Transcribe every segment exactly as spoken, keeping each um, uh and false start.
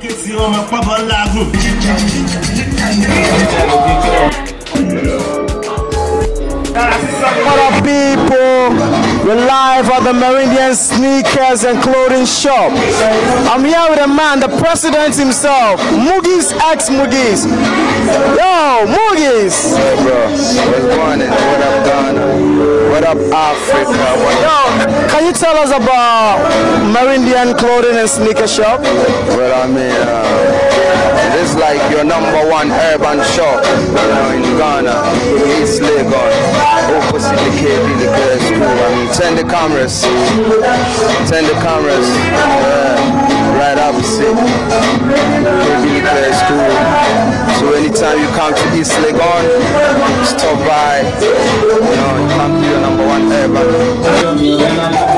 What up, people? We're live at the Meridian Sneakers and Clothing Shop. I'm here with a man, the president himself, Mugeez X Mugeez. Yo, Mugeez! Hey, bro. What's going on? What up, Ghana? What up, Africa? What Yo, can you tell us about Meridian Clothing and Sneaker Shop? Well, I mean, uh, this is like your number one urban shop, you know, in Ghana, East Legon. Opposite the K B, the girls' school. I mean, turn the cameras, turn the cameras, uh, right opposite K B, the girls' school. So anytime you come to East Legon, stop by, you know, you come to your number one urban.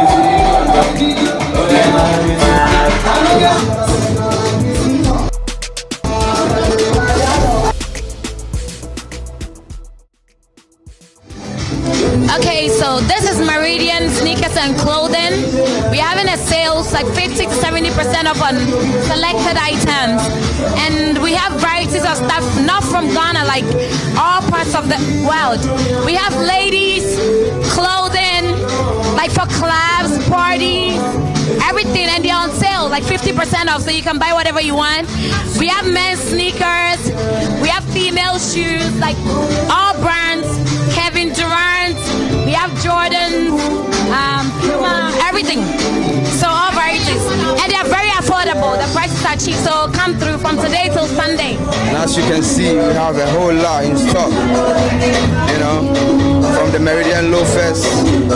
Okay, so this is Meridian Sneakers and Clothing. We're having a sales like fifty to seventy percent off on selected items. And we have varieties of stuff not from Ghana, like all parts of the world. We have ladies, clothing, like for clubs, parties, everything, and they're on sale, like fifty percent off, so you can buy whatever you want. We have men's sneakers, we have female shoes, like all brands, Kevin Durant, we have Jordan, um, Puma, everything. So all varieties, and they're very affordable. The prices are cheap, so come through from today till Sunday. And as you can see, we have a whole lot in stock, you know, from the Meridian loafers, you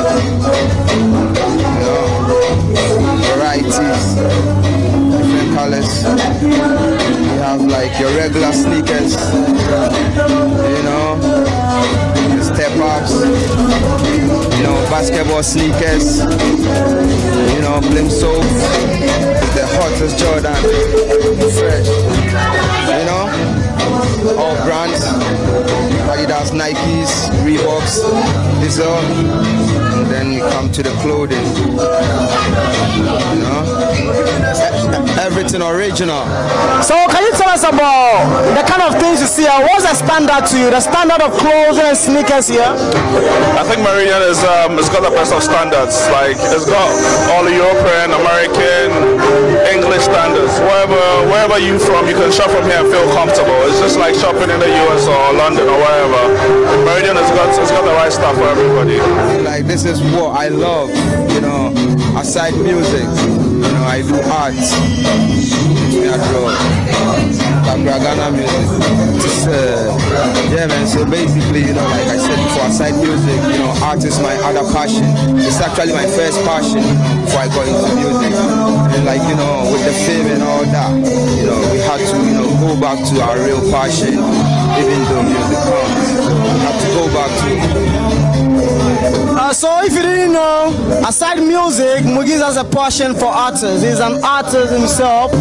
know, varieties, different colors. We have like your regular sneakers, you know, the step ups, you know, basketball sneakers, you know, Blimso, the hottest Jordan, fresh, you know, all brands, Adidas, Nikes, Reeboks, this all, and then we come to the clothing, you know, everything original. So can you tell us about the kind of things you see here? What's the standard to you, the standard of clothing and sneakers here? I think Meridian is um, it's got the best of standards. Like it's got all the European, American, English standards. Wherever wherever you from, you can shop from here and feel comfortable. It's just like shopping in the U S or London or wherever. Meridian has got it's got the right stuff for everybody. Like this is what I love, you know. Aside music, you know, I do art. I draw. Ghana music. Just, uh, yeah, man. So basically, you know, like I said before, aside music, you know, art is my other passion. It's actually my first passion before I got into music. And like, you know, with the fame and all that, you know, we had to, you know, go back to our real passion, even though music comes. We have to go back to it. Uh, so if you didn't know, aside music, Mugeez has a passion for artists. He's an artist himself.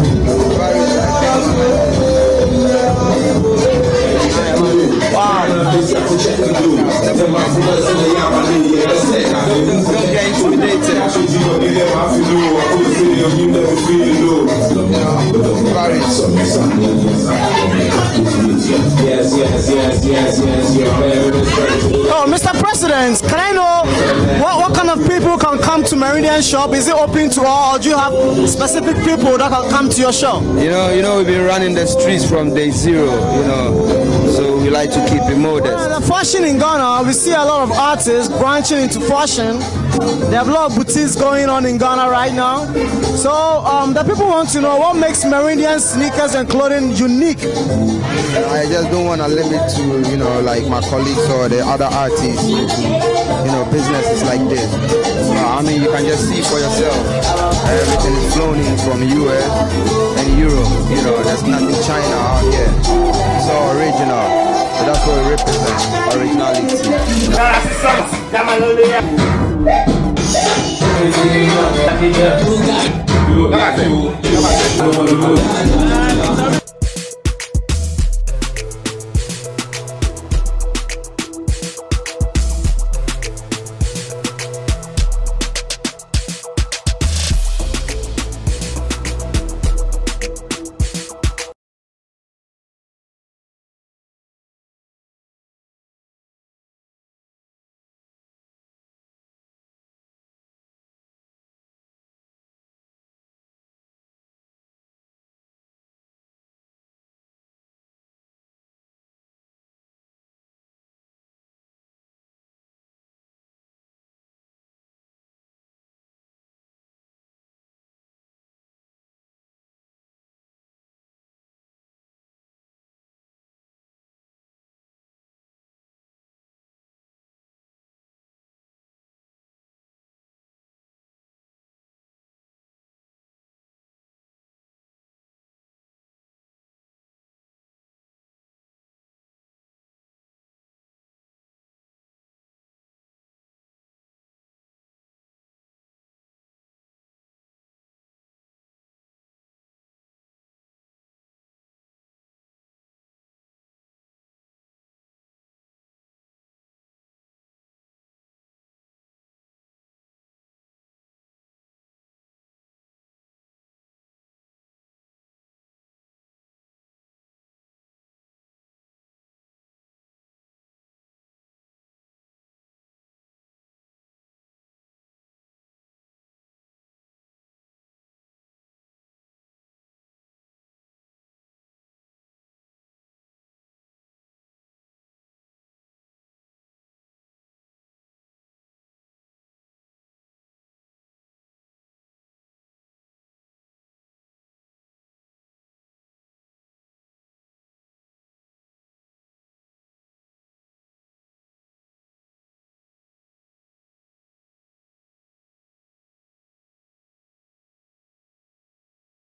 Wow. Yes, yes, yes, yes, yes. Oh, Mister President, can I know what, what kind of people can come to Meridian shop? Is it open to all, or do you have specific people that can come to your shop? You know, you know, we've been running the streets from day zero, you know, so we like to keep it modest. Uh, the fashion in Ghana, we see a lot of artists branching into fashion. They have a lot of boutiques going on in Ghana right now. So um, the people want to know what makes Meridian Sneakers and Clothing unique. I just don't want to limit to, you know, like my colleagues or the other artists, you know, businesses like this. Uh, I mean, you can just see for yourself. Everything is flown in from U S and Europe. You know, there's nothing China out here. It's all original. So that's what we represent, originality. You know?